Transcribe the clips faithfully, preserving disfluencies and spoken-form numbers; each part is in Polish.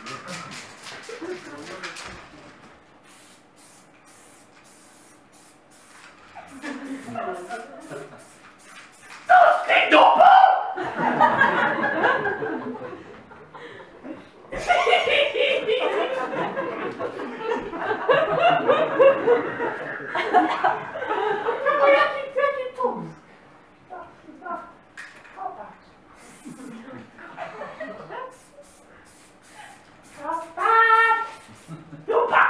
To ty dupa! No jaki, jaki tusk? Popatrz. Popatrz! Dupa!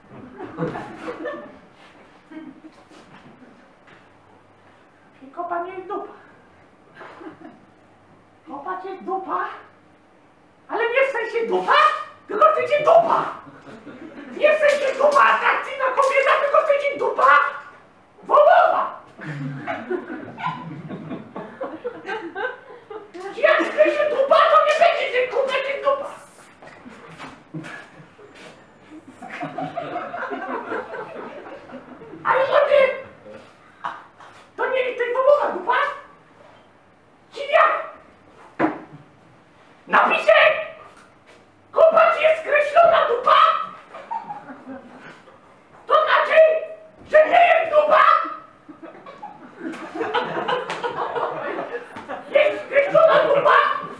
I kopa nie jest dupa. Kopać jest dupa? Ale nie w sensie dupa, tylko w sensie dupa! Nie w sensie dupa, atrakcyjna kobieta, tylko w sensie dupa! Wołowa! Jak skreślę dupa, to nie będzie się kurwa jest dupa! Ale to ty! To nie jest wołowa dupa? Czyli jak? Napiszę! Kopać jest skreślona dupa? To znaczy, że nie jest dupa? Jest skreślona dupa?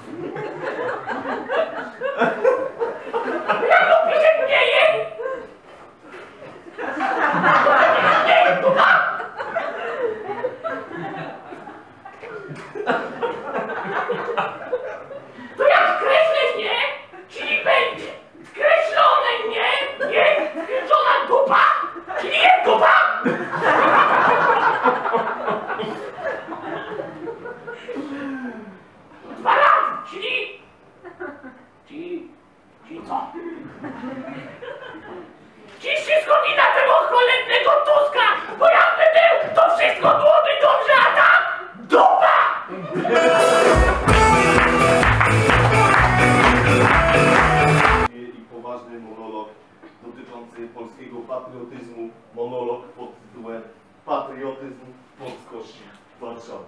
Ja napiszę nie jest! Nie jest dupa? To jak skreślę nie, czyli będzie skreślone nie, jest skreślona dupa, czyli jest dupa! Dwa razy, czyli... Czyli... Czyli co? Czyli wszystko wina tego cholernego Tuska, bo jakby był, to wszystko byłoby dobrze, a tak dupa! I poważny monolog dotyczący polskiego patriotyzmu, monolog pod tytułem Patriotyzm polskości Warszawy.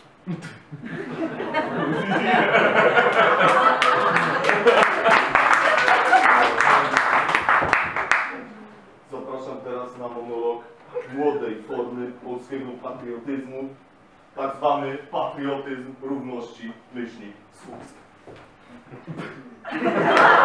Zapraszam teraz na monolog młodej formy polskiego patriotyzmu, tak zwany patriotyzm równości myśli Słupsk.